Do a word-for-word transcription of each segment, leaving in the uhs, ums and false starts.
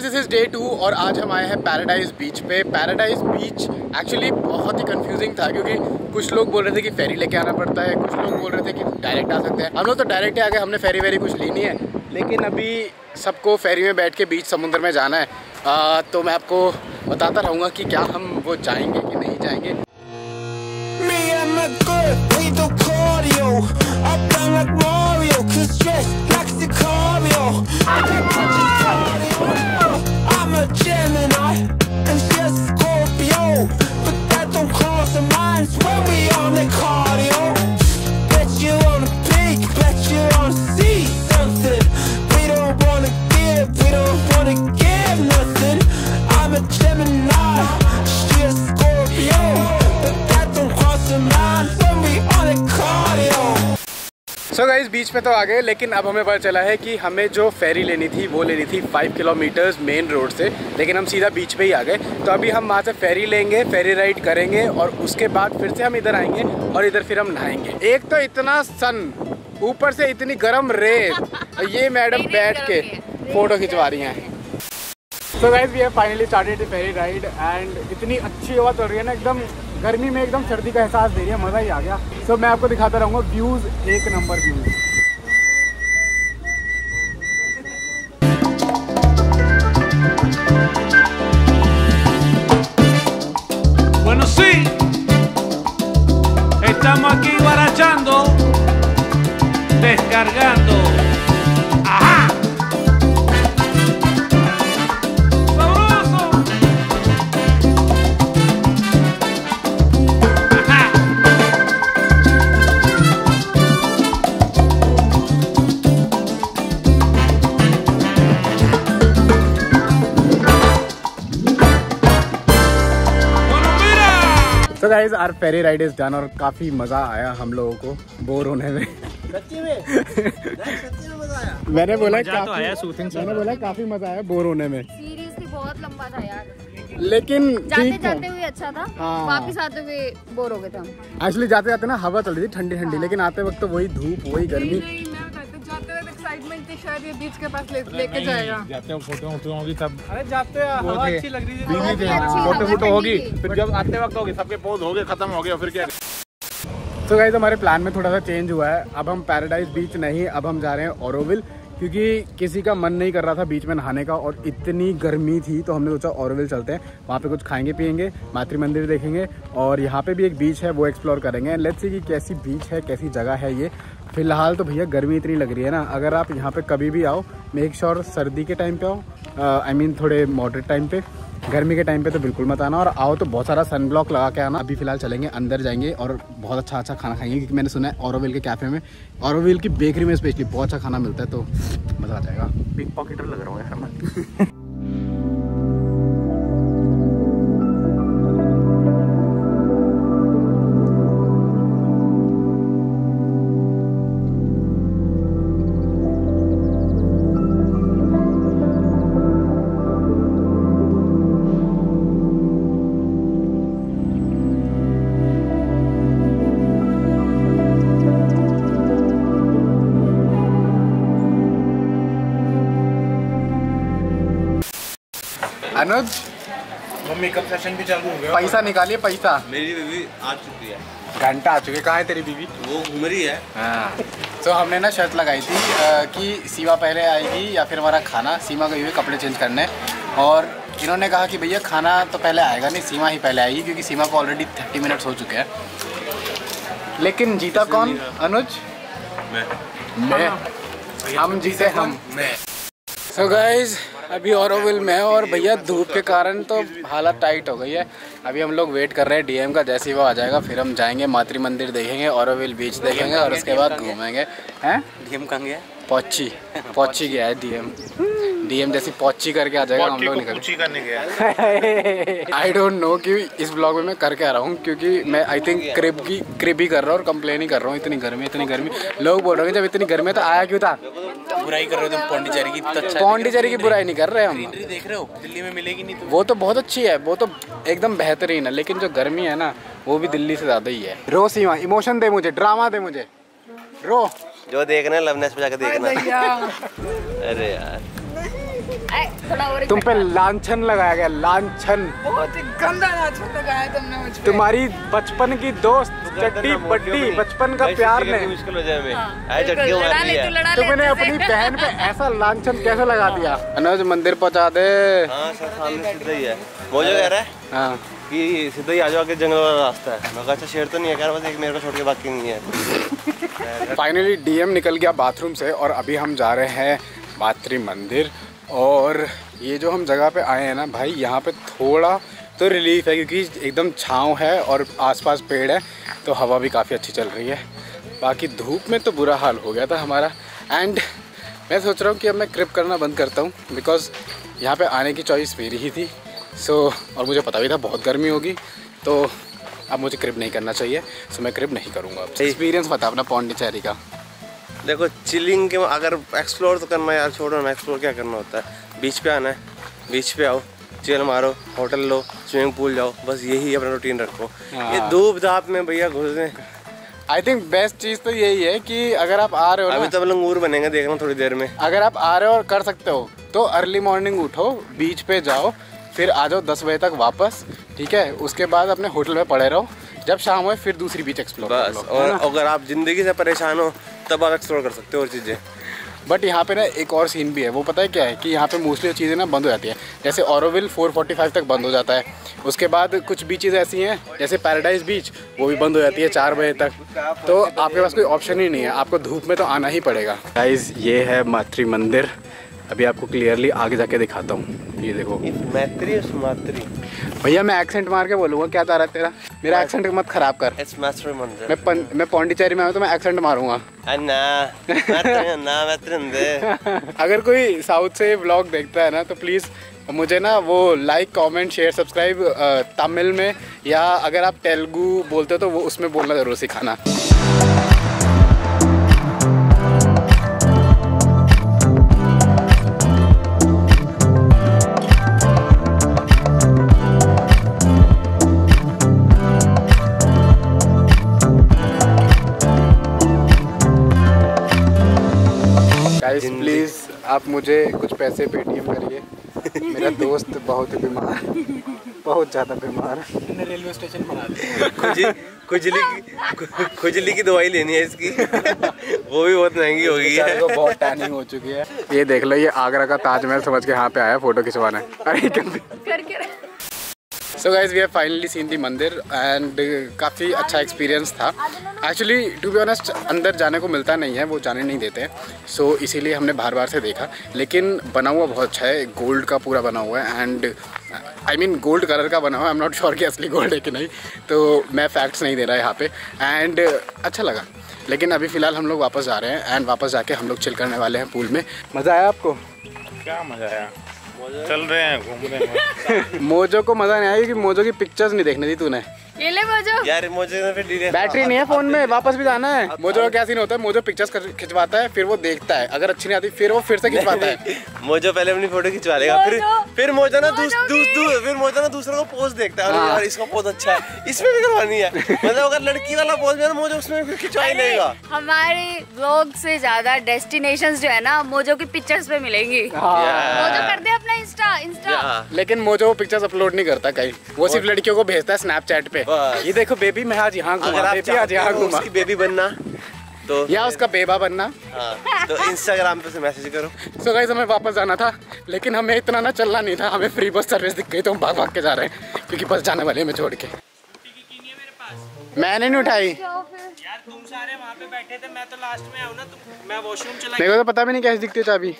This is day to और आज हम आए हैं पैराडाइज बीच पे। पैराडाइज बीच एक्चुअली बहुत ही कंफ्यूजिंग था क्योंकि कुछ लोग बोल रहे थे कि फेरी लेके आना पड़ता है, कुछ लोग बोल रहे थे कि डायरेक्ट आ सकते हैं। हम लोग तो डायरेक्ट ही आ गए, हमने फेरी वेरी कुछ ली नहीं है, लेकिन अभी सबको फेरी में बैठ के बीच समुद्र में जाना है। आ, तो मैं आपको बताता रहूँगा कि क्या हम वो जाएंगे कि नहीं जाएंगे। सो गाइस बीच पे तो आ गए, लेकिन अब हमें पता चला है कि हमें जो फेरी लेनी थी वो लेनी थी फाइव किलोमीटर्स मेन रोड से, लेकिन हम सीधा बीच पे ही आ गए। तो अभी हम वहाँ से फेरी लेंगे, फेरी राइड करेंगे और उसके बाद फिर से हम इधर आएंगे और इधर फिर हम नहाएंगे। एक तो इतना सन, ऊपर से इतनी गर्म रेत, ये मैडम बैठ के फोटो खिंचवा रही हैं। So guys we have finally started the ferry ride and इतनी अच्छी हवा चल रही है ना, एकदम गर्मी में एकदम सर्दी का एहसास दे रही है, मज़ा ही आ गया। सो so, मैं आपको दिखाता रहूँगा व्यूज़, एक नंबर views. Bueno sí, estamos aquí guarachando, descargando. Ajá. तो guys our ferry ride is done और काफी मजा आया हम लोगों को बोर होने में। सच्ची में सच्ची में मजा आया। मैंने बोला मजा काफी, तो आया, सूथिंग से मैंने बोला काफी मजा आया बोर होने में। सीरियसली बहुत लंबा था यार, लेकिन जाते जाते हुए अच्छा था, हाँ। वापस आते हुए बोर हो गए थे हम। एक्चुअली जाते जाते ना हवा चल रही थी ठंडी ठंडी, लेकिन आते वक्त तो वही धूप वही गर्मी। जाते वक्त एक्साइटमेंट थी, शायद ये बीच के पास ले, लेके जाएगा। जाते हो फोटो वोटो होगी तब। अरे जाते हवा अच्छी लग रही थी, बीवी थे, फोटो फोटो होगी, फिर जब आते वक्त होगी सबके पोज हो गए, खत्म हो गया, फिर क्या। तो गाइस हमारे प्लान में थोड़ा सा चेंज हुआ है। अब हम पैराडाइज बीच नहीं, अब हम जा रहे हैं ऑरोविल, क्योंकि किसी का मन नहीं कर रहा था बीच में नहाने का और इतनी गर्मी थी, तो हमने सोचा ऑरोविल चलते हैं। वहाँ पे कुछ खाएंगे पियेंगे, मातृ मंदिर देखेंगे और यहाँ पे भी एक बीच है वो एक्सप्लोर करेंगे। लेट्स सी कि कैसी बीच है, कैसी जगह है ये। फिलहाल तो भैया गर्मी इतनी लग रही है ना, अगर आप यहाँ पे कभी भी आओ, मेक श्योर सर्दी के टाइम पे आओ, I uh, mean I mean, थोड़े मॉडरेट टाइम पे। गर्मी के टाइम पे तो बिल्कुल मत आना, और आओ तो बहुत सारा सन ब्लॉक लगा के आना। अभी फिलहाल चलेंगे अंदर, जाएंगे और बहुत अच्छा अच्छा खाना खाएंगे, क्योंकि मैंने सुना है ऑरोविल के कैफ़े में, ऑरोविल की बेकरी में स्पेशली बहुत अच्छा खाना मिलता है, तो मज़ा आ जाएगा। पिक पॉकेटर लग रहा हूँ यार मैं। अनुज वो मेकअप सेशन भी चालू हो गया। पैसा निकालिए पैसा। मेरी बीवी आ चुकी है, घंटा आ चुके। कहाँ है तेरी बीवी? वो घूम रही है। हाँ, तो हमने ना शर्त लगाई थी आ, कि सीमा पहले आएगी या फिर हमारा खाना। सीमा गई हुई कपड़े चेंज करने, और इन्होंने कहा कि भैया खाना तो पहले आएगा नहीं, सीमा ही पहले आएगी, क्योंकि सीमा को ऑलरेडी थर्टी मिनट्स हो चुके हैं। लेकिन जीता कौन अनुज? मैं मैं हम जीते हम मैं। सो गाइज अभी ऑरोविल में है और भैया धूप के कारण तो हालत टाइट हो गई है। अभी हम लोग वेट कर रहे हैं डीएम का, जैसे ही वो आ जाएगा फिर हम जाएंगे, मातृ मंदिर देखेंगे, ऑरोविल बीच देखेंगे और उसके बाद घूमेंगे। हैं डीएम कहाँ गया? पौची पौची गया है डीएम। डीएम जैसी पौची करके आ जाएगा, हम लोग निकल करने गया। आई डोंट नो कि इस ब्लॉग में मैं करके आ रहा हूँ, क्योंकि मैं आई थिंक क्रिब की क्रिब ही कर रहा हूँ और कंप्लेन ही कर रहा हूँ। इतनी गर्मी इतनी गर्मी, लोग बोल रहे हैं जब इतनी गर्मी है तो आया क्यों था? बुराई कर रहे हो तुम पौंडीचेरी की। अच्छा पौंडीचेरी की बुराई नहीं कर रहे हम, देख रहे हो दिल्ली में मिलेगी नहीं तो। वो तो बहुत अच्छी है, वो तो एकदम बेहतरीन है, लेकिन जो गर्मी है ना वो भी दिल्ली से ज़्यादा ही है। रो सीमा, इमोशन दे मुझे, ड्रामा दे मुझे, रो। जो देखना है लवनेस पे जाकर देखना। अरे यार थोड़ा और तुम पे लांछन लगाया गया, लांछन। बहुत ही गंदा नाच लगाया तुमने मुझ पे। तुम्हारी बचपन की दोस्त चट्टी बट्टी बचपन का प्यार ने मुश्किल हो जाए में हाँ, चटकी लड़ा ले, तू लड़ा ले तुमने अच्छे से। अपनी बहन पे ऐसा लांछन कैसे लगा दिया? अनुज मंदिर पहुंचा दे। हाँ सर सामने सीधा ही है। वो जो कह रहा है हाँ कि सीधा ही आ जाओ आगे जंगल वाला रास्ता है। मैं कहा अच्छा शेर तो नहीं है, कह रहा बस एक मेरे को छोड़ के बाकी नहीं है। फाइनली डीएम निकल गया बाथरूम से और अभी हम जा रहे हैं मातृ मंदिर। और ये जो हम जगह पे आए हैं ना भाई, यहाँ पे थोड़ा तो रिलीफ है क्योंकि एकदम छाँव है और आसपास पेड़ है, तो हवा भी काफ़ी अच्छी चल रही है। बाकी धूप में तो बुरा हाल हो गया था हमारा। एंड मैं सोच रहा हूँ कि अब मैं क्रिप करना बंद करता हूँ, बिकॉज़ यहाँ पे आने की चॉइस मेरी ही थी। सो so, और मुझे पता भी था बहुत गर्मी होगी, तो अब मुझे क्रिप नहीं करना चाहिए। सो so, मैं क्रिप नहीं करूँगा। अब एक्सपीरियंस बता अपना पौंडीचेरी का। देखो चिलिंग के अगर एक्सप्लोर तो करना है यार, छोड़ो ना। एक्सप्लोर क्या करना होता है, बीच पे आना है, बीच पे आओ, चिल मारो, होटल लो, स्विमिंग पूल जाओ, बस यही अपना रूटीन रखो। ये धूप धाप में भैया घुसने। आई थिंक बेस्ट चीज़ तो यही है कि अगर आप आ रहे हो अभी ना, तो हम लंगूर बनेंगे, देखना थोड़ी देर में। अगर आप आ रहे हो और कर सकते हो तो अर्ली मॉर्निंग उठो, बीच पे जाओ, फिर आ जाओ दस बजे तक वापस, ठीक है। उसके बाद अपने होटल में पड़े रहो, जब शाम हो फिर दूसरी बीच एक्सप्लोर कर बस। लो। और अगर आप जिंदगी से परेशान हो तब आप एक्सप्लोर कर सकते हो और चीज़ें। बट यहाँ पे ना एक और सीन भी है, वो पता है क्या है कि यहाँ पे मोस्टली चीज़ें ना बंद हो जाती है। जैसे ऑरोविल फोर फोर्टी फाइव तक बंद हो जाता है। उसके बाद कुछ बीचेज़ ऐसी हैं जैसे पैराडाइज बीच, वो भी बंद हो जाती है चार बजे तक। तो आपके पास कोई ऑप्शन ही नहीं है, आपको धूप में तो आना ही पड़ेगा। गाइस ये है मातृ मंदिर, अभी आपको क्लियरली आगे जाके दिखाता हूँ। ये देखो मैत्री सुमात्री। भैया मैं एक्सेंट मार के बोलूँगा, क्या चाह रहा है तेरा? मेरा एक्सेंट मत खराब कर। इट्स मैत्री मंदिर। मैं पन, मैं पौंडीचेरी में आऊँ तो मैं एक्सेंट मारूंगा। अन्ना मैत्री ना मैत्री मंदिर। अगर कोई साउथ से व्लॉग देखता है ना तो प्लीज़ मुझे ना वो like comment share subscribe Tamil में, या अगर आप तेलुगु बोलते हो तो वो उसमें बोलना ज़रूर सिखाना। प्लीज़ आप मुझे कुछ पैसे पेटीएम करिए, मेरा दोस्त बहुत ही बीमार, बहुत ज़्यादा बीमार है। रेलवे स्टेशन बना दिया। खुजली खुजली की खुजली की दवाई लेनी है इसकी। वो भी बहुत महंगी हो गई है, बहुत टैनिंग हो चुकी है। ये देख लो, ये आगरा का ताजमहल समझ के यहाँ पे आया फोटो खिंचवाना है। अरे करके so guys we have finally seen the मंदिर एंड काफ़ी अच्छा एक्सपीरियंस था। एक्चुअली टू बी ऑनेस्ट अंदर जाने को मिलता नहीं है, वो जाने नहीं देते, सो so, इसीलिए हमने बार बार से देखा। लेकिन बना हुआ बहुत अच्छा है, गोल्ड का पूरा बना हुआ है and I mean gold colour का बना हुआ है। आई एम नॉट श्योर कि असली गोल्ड है कि नहीं, तो मैं फैक्ट्स नहीं दे रहा यहाँ पे। एंड अच्छा लगा। लेकिन अभी फ़िलहाल हम लोग वापस जा रहे हैं एंड वापस जाके हम लोग चिल करने वाले हैं पूल में। मज़ा आया आपको? क्या मज़ा आया, चल रहे हैं घूम रहे हैं। मोजो को मज़ा नहीं आया क्योंकि मोजो की पिक्चर्स नहीं देखने दी तूने। ये ले मोजो यार। मोजो ने फिर डिलीट, बैटरी नहीं है फोन में, वापस भी जाना है। मोजो का क्या सीन होता है, मोजो पिक्चर्स खिंचवाता है, फिर वो देखता है, अगर अच्छी नहीं आती फिर वो फिर से खिंचवाता है। मोजो पहले अपनी फोटो खिंचवा लेगा, फिर फिर मोजो ना दूस, दूस, दूस, फिर मोजो ना दूसरों को पोज देखता है। अरे यार इसका पोज अच्छा है, इसमें भी करवानी है। मतलब अगर लड़की वाला पोज में मोजो उसमें फिर खिंचवा ही लेगा। हमारे व्लॉग से ज्यादा डेस्टिनेशंस जो है ना मोजो की पिक्चर्स पे मिलेंगी। मोजो कर दे अपना इंस्टा इंस्टा। लेकिन मोजो वो पिक्चर्स अपलोड नहीं करता कहीं, वो सिर्फ लड़कियों को भेजता है स्नैपचैट पे। ये देखो बेबी मैं आज यहाँ घूमा, बेबी आज यहाँ घूमा। उसकी बेबी बनना तो या उसका बेबा बनना, हाँ, तो इंस्टाग्राम पे से मैसेज करो। सो गाइस हमें वापस जाना था, लेकिन हमें इतना ना चलना नहीं था। हमें फ्री बस सर्विस दिख गई तो हम भाग भाग के जा रहे हैं क्योंकि बस जाने वाले हमें छोड़ के। मैंने नहीं उठाई यार, तुम सारे वहाँ पे बैठे थे, मैं तो लास्ट में आऊँ ना, तो मैं वॉशरूम चला। मेरे को तो पता भी नहीं कैसे दिखती है चाबी।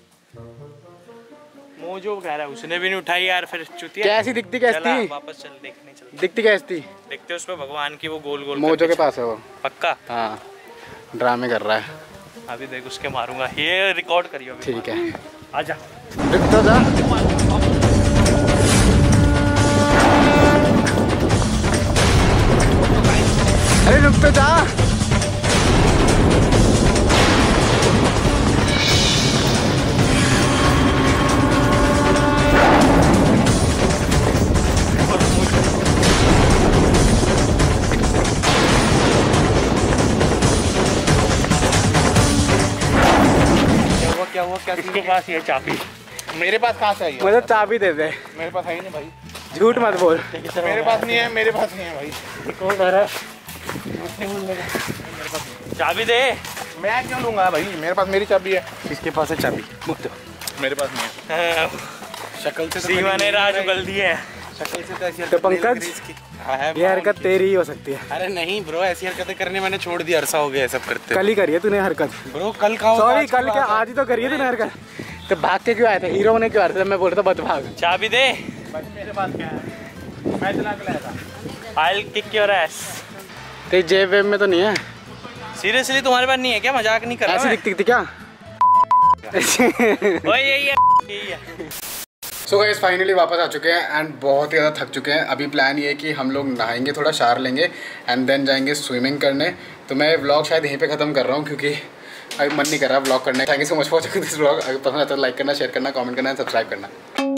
मोजो कह रहा है उसने भी नहीं उठाई यार, फिर चुतिया कैसी दिखती, कैसी चला, थी? वापस चल देखने चल। दिखती कैसी थी? देखते उसमें भगवान की वो गोल गोल मोजो के पास है वो। पक्का? हाँ ड्रामे कर रहा है अभी देख उसके मारूंगा, ये रिकॉर्ड करियो। ठीक है आजा। रुक तो जा। अरे रुक तो जा। क्या हुआ क्या हुआ क्या? के पास ये चाबी मेरे पास कहाँ से आई है? मुझे चाबी दे दे। मेरे पास है ही नहीं भाई। झूठ मत बोल। मेरे पास नहीं है, मेरे पास नहीं है भाई। चाबी दे। मैं क्यों लूंगा भाई, मेरे पास मेरी चाबी है। किसके पास है चाबी? मुझे मेरे पास नहीं है। शक्ल से सीमा ने राज उगल दी है। शक्ल से तो ऐसी तो पंकज ये हरकत तेरी ही हो सकती है। अरे नहीं ब्रो, ऐसी हरकतें करने मैंने छोड़ दी, अरसा हो गया सब करते। कल ही करी है तूने हरकत ब्रो कल का सॉरी कल क्या आज ही तो करी है तूने हरकत। तो भाग के क्यों आए थे? हीरो ने क्यों आया था? मैं बोल रहा था बच भाग। चाबी दे। मेरे पास क्या है? मैं चला के लाया था। I'll kick your ass। तेरी जेब वेब में तो नहीं है? सीरियसली तुम्हारे पास नहीं है क्या? मजाक नहीं कर रहा ऐसी मैं। दिखती थी क्या? ओए यही है, यही है। सो गाइस फाइनली वापस आ चुके हैं एंड बहुत ही ज़्यादा थक चुके हैं। अभी प्लान ये है कि हम लोग नहाएंगे, थोड़ा शावर लेंगे एंड देन जाएंगे स्विमिंग करने। तो मैं व्लॉग शायद यहीं पे ख़त्म कर रहा हूँ क्योंकि अभी मन नहीं कर रहा व्लॉग करने। Thank you so much for watching this vlog. अगर पसंद आता है तो लाइक करना, शेयर करना, कमेंट करना, सब्सक्राइब करना।